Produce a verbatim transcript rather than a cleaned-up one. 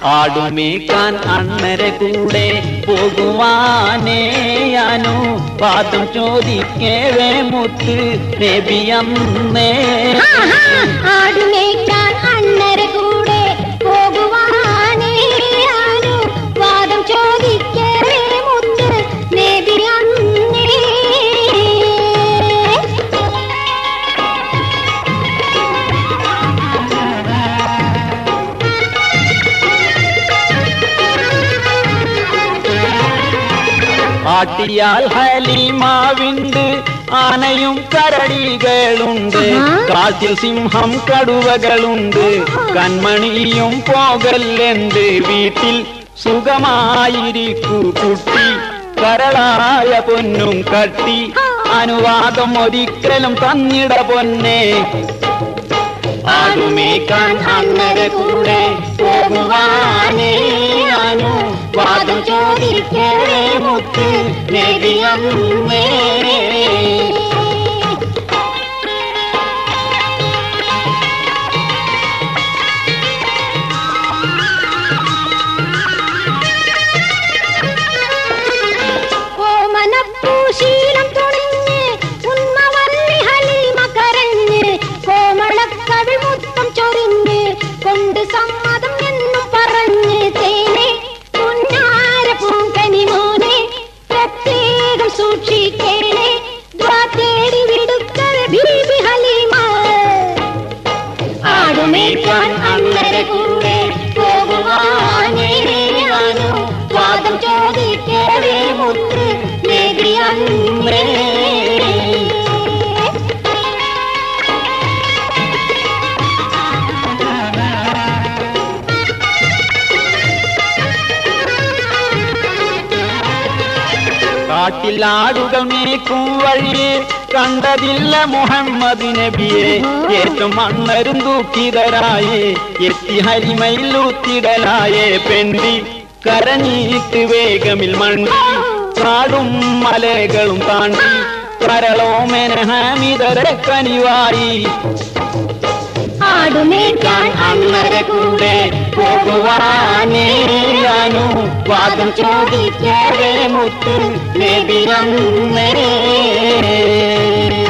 ആടു മേക്കാൻ അണ്ണരെ കൂടെ പോകുവാനേ അനു പാദം ചോദിക്കേവേ മുത്ത് നബിയമ്മേ. ആടു മേക്കാൻ അണ്ണരെ കൂടെ പോകുവാനേ അനു പാദം ചോദിക്കേവേ മുത്ത് നബിയമ്മേ. ആട്ടിയാൽ ഹലീമാവിണ്ട് ആനയും കരടികളുണ്ട് കാട്ടിൽ സിംഹം കടുവകളുണ്ട് കൺമണിയും പോകല്ലുണ്ട് വീട്ടിൽ സുഖമായിരിക്കൂ കുട്ടി കരളായ പൊന്നും കട്ടി അനുവാദം ഒരിക്കലും തന്നിട പൊന്നെ. ആടു മേക്കാൻ അണ്ണരെ കൂടെ പോകുവാനേ അനു വാദം ചോദിക്കേവേ മുത്ത് നബിയമ്മേ. ഓമനപ്പൂശീലം തുണിഞ്ഞ് ഉന്മവല്ലി ഹലീമ കരഞ്ഞ് കോമളക്കവിൾ മുത്തം ചൊരിഞ്ഞ് കൊണ്ട് സമ്മതം എന്നും പറഞ്ഞ് തേനെ പുന്നാര പൂങ്കനിമോനെ പ്രത്യേകം സൂക്ഷിക്കേനെ ദ്വാ തേടി വിടുക്കൽ ബീബി ഹലീമ. ആടു മേക്കാൻ അണ്ണരെ കൂടെ പോകുവാനേ അനു വാദം ചോദിക്കേവേ മുത്ത് നബിയമ്മേ. കാട്ടിലാടുകൾ മേക്കും വഴിയെ കണ്ടതില്ല മുഹമ്മദ് നബിയെ ഏറ്റവും മണ്ണരും തൂക്കിതരായേ എത്തി ഹരിമയിലൂത്തിടലായേ പെണ്ടി കരഞ്ഞിട്ട് വേഗമിൽ മണ്ണി കാടും മലകളും താണ്ടി കരളോ മെനഹാമിതരെ കനിവായി. ആടു മേക്കാൻ അണ്ണരെ കൂടെ പോകുവാനേ അനു വാദം ചോദിക്കേവേ മുത്ത് നബിയമ്മേ.